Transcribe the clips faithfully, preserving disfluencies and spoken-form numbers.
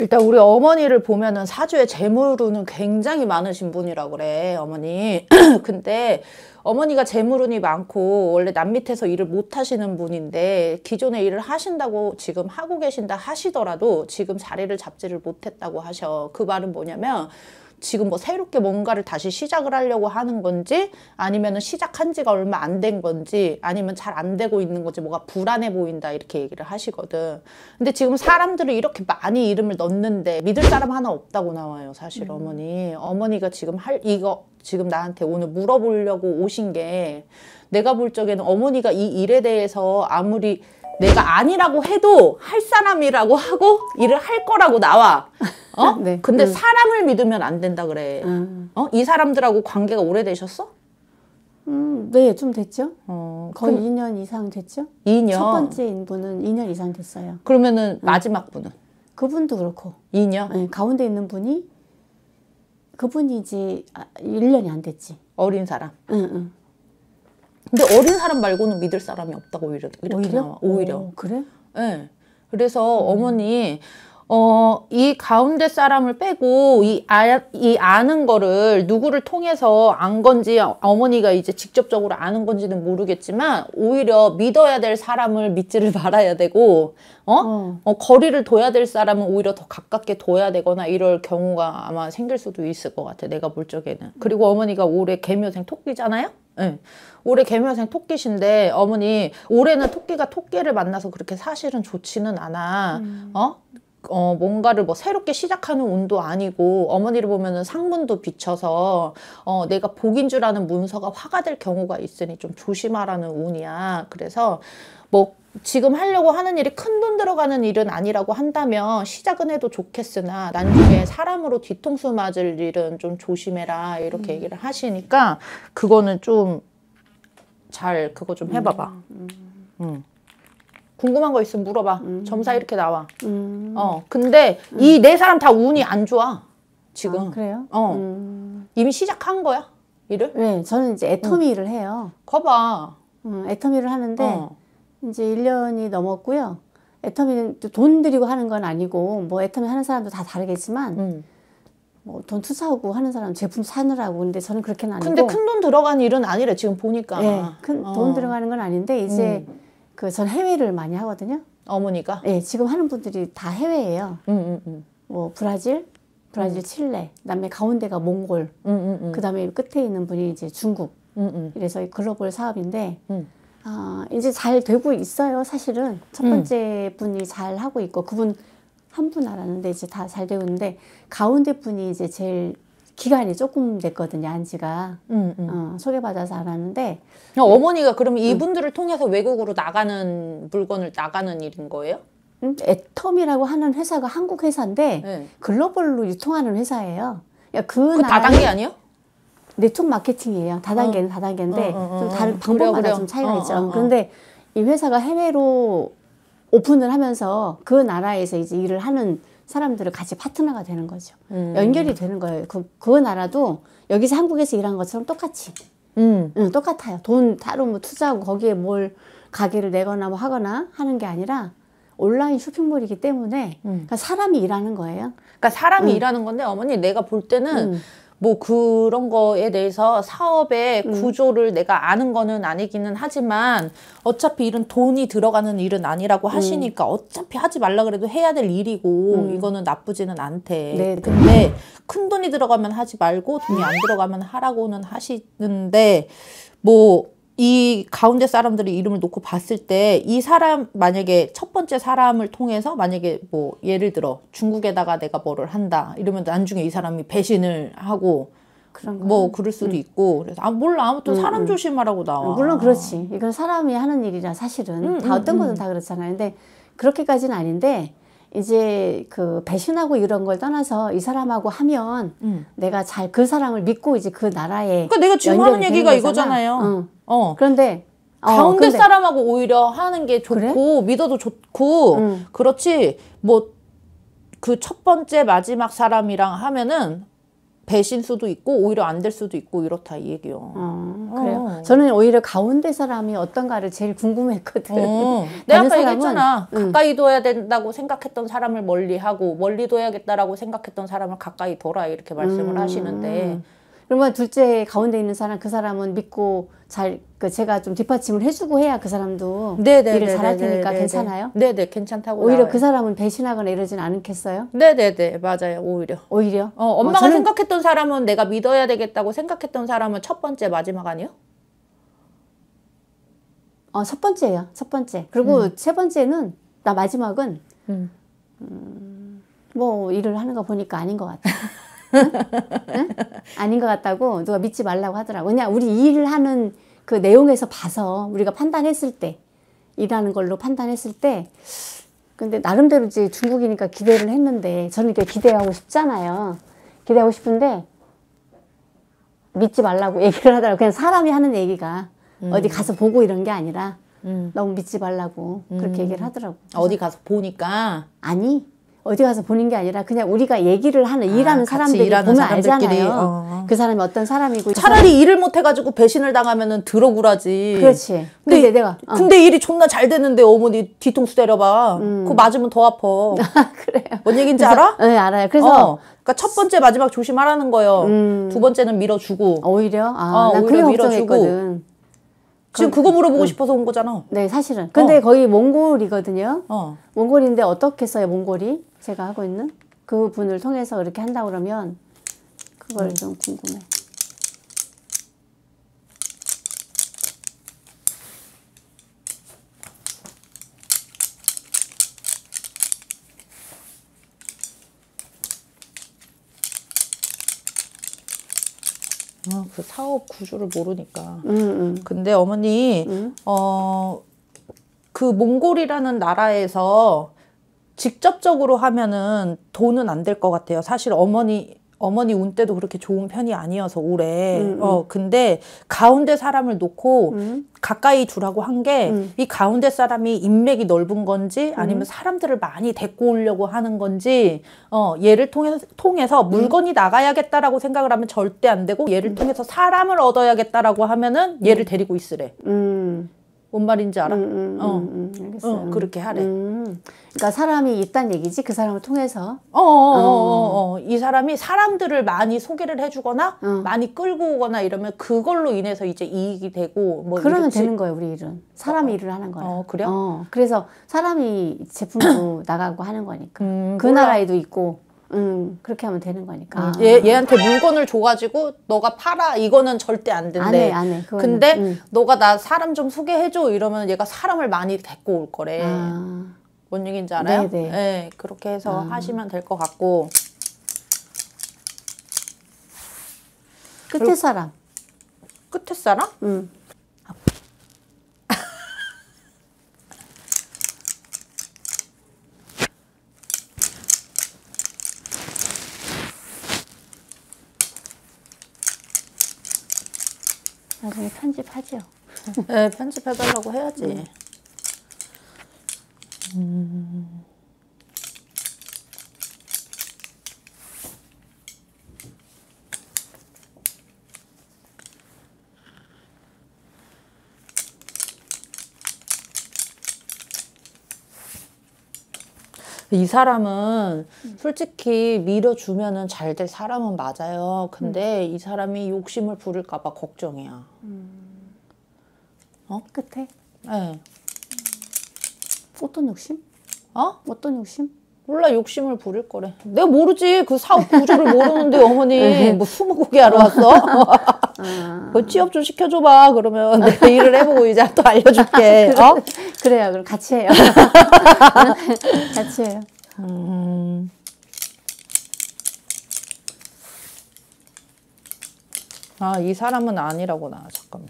일단 우리 어머니를 보면은 사주에 재물운은 굉장히 많으신 분이라고 그래, 어머니. 근데 어머니가 재물운이 많고 원래 남 밑에서 일을 못 하시는 분인데 기존에 일을 하신다고 지금 하고 계신다 하시더라도 지금 자리를 잡지를 못했다고 하셔. 그 말은 뭐냐면 지금 뭐 새롭게 뭔가를 다시 시작을 하려고 하는 건지 아니면은 시작한 지가 얼마 안 된 건지 아니면 잘 안 되고 있는 건지 뭐가 불안해 보인다 이렇게 얘기를 하시거든. 근데 지금 사람들을 이렇게 많이 이름을 넣는데 믿을 사람 하나 없다고 나와요, 사실. 음. 어머니. 어머니가 지금 할 이거 지금 나한테 오늘 물어보려고 오신 게 내가 볼 적에는 어머니가 이 일에 대해서 아무리 내가 아니라고 해도 할 사람이라고 하고 일을 할 거라고 나와. 어? 네. 근데 음. 사람을 믿으면 안 된다 그래. 음. 어? 이 사람들하고 관계가 오래되셨어? 음, 네, 좀 됐죠. 어, 거의 그, 이 년 이상 됐죠. 이 년? 첫 번째 인분은 이 년 이상 됐어요. 그러면은 마지막 분은? 그분도 그렇고. 이 년? 네, 가운데 있는 분이 그분이 이제 일 년이 안 됐지. 어린 사람? 응, 응. 근데 어린 사람 말고는 믿을 사람이 없다고 오히려 이렇게 오히려? 나와. 오히려. 오, 그래? 네. 그래서 음. 어머니 어, 이 가운데 사람을 빼고 이, 아, 이 아는 거를 누구를 통해서 안 건지 어머니가 이제 직접적으로 아는 건지는 모르겠지만 오히려 믿어야 될 사람을 믿지를 말아야 되고 어? 어. 어, 거리를 둬야 될 사람은 오히려 더 가깝게 둬야 되거나 이럴 경우가 아마 생길 수도 있을 것 같아, 내가 볼 적에는. 그리고 어머니가 올해 개묘생 토끼잖아요? 네. 올해 개묘생 토끼신데 어머니 올해는 토끼가 토끼를 만나서 그렇게 사실은 좋지는 않아. 음. 어? 어, 뭔가를 뭐 새롭게 시작하는 운도 아니고 어머니를 보면은 상문도 비쳐서 어, 내가 복인 줄 아는 문서가 화가 될 경우가 있으니 좀 조심하라는 운이야. 그래서 뭐 지금 하려고 하는 일이 큰돈 들어가는 일은 아니라고 한다면 시작은 해도 좋겠으나 나중에 사람으로 뒤통수 맞을 일은 좀 조심해라 이렇게 음. 얘기를 하시니까 그거는 좀 잘 그거 좀 해봐봐. 음. 음. 음. 궁금한 거 있으면 물어봐. 음. 점사 이렇게 나와. 음. 어, 근데 음. 이 네 사람 다 운이 안 좋아. 지금. 아, 그래요? 어. 음. 이미 시작한 거야? 일을? 네, 저는 이제 애터미 음. 일을 해요. 거봐. 음, 애터미 일을 하는데 어. 이제 일 년이 넘었고요. 애터미는 돈 들이고 하는 건 아니고 뭐 애터미 하는 사람도 다 다르겠지만 음. 뭐 돈 투자하고 하는 사람 제품 사느라고. 근데 저는 그렇게는 아니고. 근데 큰 돈 들어간 일은 아니래 지금 보니까. 네, 큰 돈 어. 들어가는 건 아닌데 이제 음. 그 전 해외를 많이 하거든요. 어머니가? 네, 지금 하는 분들이 다 해외예요. 음, 음, 음. 뭐 브라질, 브라질, 음. 칠레, 그다음에 가운데가 몽골, 음, 음, 음. 그다음에 끝에 있는 분이 이제 중국. 음, 음. 그래서 글로벌 사업인데 음. 아, 이제 잘 되고 있어요. 사실은 첫 번째 음. 분이 잘 하고 있고 그분 한 분 알았는데 이제 다 잘 되고 있는데 가운데 분이 이제 제일 기간이 조금 됐거든요, 안지가. 음, 음. 어, 소개받아서 알았는데. 어머니가 그러면 이분들을 음. 통해서 외국으로 나가는 물건을 나가는 일인 거예요? 음, 애텀이라고 하는 회사가 한국 회사인데 네. 글로벌로 유통하는 회사예요. 야, 그 그 다단계 아니에요? 네트워크 마케팅이에요. 다단계는 어. 다단계인데 어, 어, 어, 좀 다른 방법마다 그래요, 그래요. 좀 차이가 어, 있죠. 어, 어. 그런데 이 회사가 해외로 오픈을 하면서 그 나라에서 이제 일을 하는 사람들을 같이 파트너가 되는 거죠. 음. 연결이 되는 거예요. 그, 그 나라도 여기서 한국에서 일한 것처럼 똑같이. 음. 응, 똑같아요. 돈 따로 뭐 투자하고 거기에 뭘 가게를 내거나 뭐 하거나 하는 게 아니라 온라인 쇼핑몰이기 때문에 음. 그러니까 사람이 일하는 거예요. 그러니까 사람이 음. 일하는 건데 어머니 내가 볼 때는 음. 뭐 그런 거에 대해서 사업의 음. 구조를 내가 아는 거는 아니기는 하지만 어차피 일은 돈이 들어가는 일은 아니라고 하시니까 음. 어차피 하지 말라 그래도 해야 될 일이고 음. 이거는 나쁘지는 않대. 네, 근데 큰 돈이 들어가면 하지 말고 돈이 안 들어가면 하라고는 하시는데 뭐 이 가운데 사람들이 이름을 놓고 봤을 때 이 사람 만약에 첫 번째 사람을 통해서 만약에 뭐 예를 들어 중국에다가 내가 뭐를 한다 이러면 나중에 이 사람이 배신을 하고 그런 뭐 그럴 수도 응. 있고 그래서 아 몰라 아무튼 응, 사람 응. 조심하라고 나와. 물론 그렇지. 이건 사람이 하는 일이라 사실은 응, 다 어떤 거는 다 그렇잖아요. 근데 그렇게까지는 아닌데 이제 그 배신하고 이런 걸 떠나서 이 사람하고 하면 음. 내가 잘 그 사람을 믿고 이제 그 나라에 그러니까 내가 지금 하는 얘기가 이거잖아요. 응. 어. 그런데 가운데 어, 근데. 사람하고 오히려 하는 게 좋고 그래? 믿어도 좋고 응. 그렇지 뭐 그 첫 번째 마지막 사람이랑 하면은 배신수도 있고 오히려 안 될 수도 있고 이렇다 이 얘기요. 어, 그래요? 어. 저는 오히려 가운데 사람이 어떤가를 제일 궁금했거든. 어. 내가 아까 사람은, 얘기했잖아. 응. 가까이 둬야 된다고 생각했던 사람을 멀리하고 멀리 둬야겠다라고 생각했던 사람을 가까이 둬라 이렇게 말씀을 음. 하시는데 그러면 둘째 가운데 있는 사람 그 사람은 믿고 잘 그 제가 좀 뒷받침을 해주고 해야 그 사람도 네네, 일을 잘할 테니까 네네, 괜찮아요? 네네 괜찮다고 오히려 나와요. 그 사람은 배신하거나 이러진 않겠어요? 네네네 맞아요 오히려 오히려? 어, 엄마가 어, 저는... 생각했던 사람은 내가 믿어야 되겠다고 생각했던 사람은 첫 번째 마지막 아니요? 어, 첫 번째예요 첫 번째 그리고 음. 세 번째는 나 마지막은 음. 음, 뭐 일을 하는 거 보니까 아닌 것 같아. 응? 응? 아닌 것 같다고 누가 믿지 말라고 하더라고. 그냥 우리 이 일을 하는 그 내용에서 봐서 우리가 판단했을 때 일하는 걸로 판단했을 때 근데 나름대로 이제 중국이니까 기대를 했는데 저는 이렇게 기대하고 싶잖아요. 기대하고 싶은데 믿지 말라고 얘기를 하더라고. 그냥 사람이 하는 얘기가 음. 어디 가서 보고 이런 게 아니라 음. 너무 믿지 말라고 음. 그렇게 얘기를 하더라고. 어디 가서 보니까? 아니 어디 가서 보는 게 아니라 그냥 우리가 얘기를 하는 아, 일하는 사람들이 보면 알잖아요. 어. 그 사람이 어떤 사람이고 차라리 사람... 일을 못 해가지고 배신을 당하면은 들어구라지. 그렇지. 근데, 근데 내가 어. 근데 일이 존나 잘 되는데 어머니 뒤통수 때려봐. 음. 그거 맞으면 더 아파. 그래요. 뭔 얘기인지 그래서, 알아? 네 알아요. 그래서 어. 그러니까 첫 번째 마지막 조심하라는 거예요. 음. 두 번째는 밀어주고. 오히려 아, 어, 난 오히려 밀어주고. 지금 그거 물어보고 응. 싶어서 온 거잖아. 네, 사실은. 근데 어. 거기 몽골이거든요. 어. 몽골인데 어떻게 써요, 몽골이? 제가 하고 있는? 그 분을 통해서 그렇게 한다 그러면 그걸 응. 좀 궁금해. 어, 그 사업 구조를 모르니까. 음, 음. 근데 어머니, 음? 어, 그 몽골이라는 나라에서 직접적으로 하면은 돈은 안 될 것 같아요. 사실 어머니, 어머니 운 때도 그렇게 좋은 편이 아니어서 올해. 음, 음. 어, 근데 가운데 사람을 놓고 음? 가까이 두라고 한 게 이 음. 가운데 사람이 인맥이 넓은 건지 아니면 음? 사람들을 많이 데리고 오려고 하는 건지 어, 얘를 통해서, 통해서 물건이 음? 나가야겠다라고 생각을 하면 절대 안 되고 얘를 음. 통해서 사람을 얻어야겠다라고 하면은 얘를 데리고 있으래. 음. 뭔 말인지 알아? 음, 음, 어. 음, 음, 알겠어요. 어, 그렇게 하래. 음. 그러니까 사람이 있다는 얘기지 그 사람을 통해서. 어, 어, 어, 어, 어. 이 사람이 사람들을 많이 소개를 해주거나 어. 많이 끌고 오거나 이러면 그걸로 인해서 이제 이익이 되고 뭐 그러면 이렇지. 되는 거예요 우리 일은. 사람이 어. 일을 하는 거야. 어, 그래요? 어, 그래서 사람이 제품도 나가고 하는 거니까. 음, 그 몰라. 나라에도 있고. 음, 그렇게 하면 되는 거니까. 음, 얘, 얘한테 물건을 줘가지고 너가 팔아 이거는 절대 안 된대. 안 해, 안 해. 그거는, 근데 음. 너가 나 사람 좀 소개해줘 이러면 얘가 사람을 많이 데리고 올 거래. 아. 뭔 얘기인지 알아요? 네네. 네, 그렇게 해서 아. 하시면 될 것 같고. 끝에 사람. 끝에 사람? 응. 나중에 편집하죠. 네, 편집해달라고 해야지. 음. 음. 이 사람은 솔직히 밀어주면은 잘 될 사람은 맞아요. 근데 음. 이 사람이 욕심을 부릴까봐 걱정이야. 음. 어? 끝에? 네. 어떤 욕심? 어? 어떤 욕심? 몰라, 욕심을 부릴 거래. 내가 모르지. 그 사업 구조를 모르는데 어머니 뭐 스무고개 하러 왔어? 아. 그 취업 좀 시켜줘봐. 그러면 내가 일을 해보고 이제 또 알려줄게. 그래, 어? 그래요. 그럼 같이 해요. 같이 해요. 음. 아, 이 사람은 아니라구나. 잠깐만.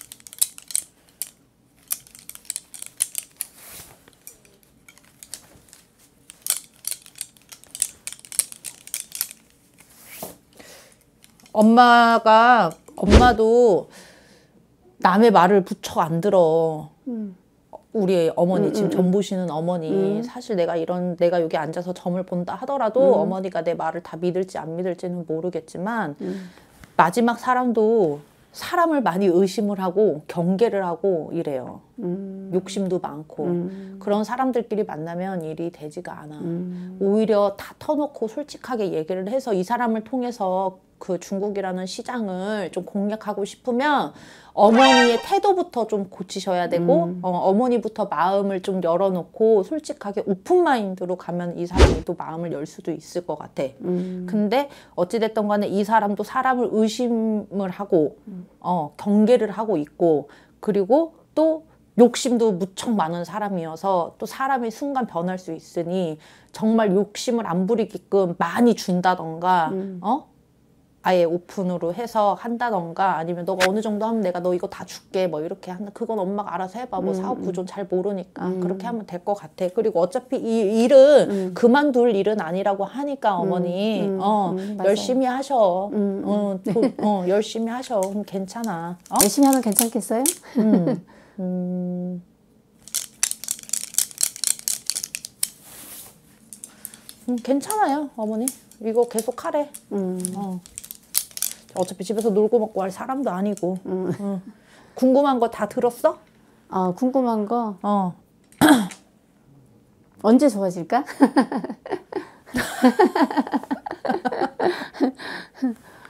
엄마가, 엄마도 남의 말을 부쩍 안 들어. 음. 우리 어머니 음, 지금 음, 점 보시는 어머니 음. 사실 내가 이런 내가 여기 앉아서 점을 본다 하더라도 음. 어머니가 내 말을 다 믿을지 안 믿을지는 모르겠지만 음. 마지막 사람도 사람을 많이 의심을 하고 경계를 하고 이래요. 음. 욕심도 많고 음. 그런 사람들끼리 만나면 일이 되지가 않아. 음. 오히려 다 터놓고 솔직하게 얘기를 해서 이 사람을 통해서 그 중국이라는 시장을 좀 공략하고 싶으면 어머니의 태도부터 좀 고치셔야 되고 음. 어, 어머니부터 마음을 좀 열어놓고 솔직하게 오픈 마인드로 가면 이 사람이 또 마음을 열 수도 있을 것 같아. 음. 근데 어찌됐든 간에 이 사람도 사람을 의심을 하고 어, 경계를 하고 있고 그리고 또 욕심도 무척 많은 사람이어서 또 사람이 순간 변할 수 있으니 정말 욕심을 안 부리게끔 많이 준다던가 음. 어? 아예 오픈으로 해서 한다던가 아니면 너가 어느 정도 하면 내가 너 이거 다 줄게 뭐 이렇게 한다. 그건 엄마가 알아서 해봐. 뭐 음. 사업 구조 잘 모르니까 음. 그렇게 하면 될 것 같아. 그리고 어차피 이 일은 음. 그만둘 일은 아니라고 하니까 어머니 음. 어 음. 맞아요. 열심히 하셔. 음. 어, 도, 어 열심히 하셔. 그럼 괜찮아. 어? 열심히 하면 괜찮겠어요? 음. 음. 음, 괜찮아요, 어머니. 이거 계속 하래. 음. 어. 어차피 집에서 놀고 먹고 할 사람도 아니고. 음. 어. 궁금한 거 다 들었어? 어, 궁금한 거 어. 언제 좋아질까?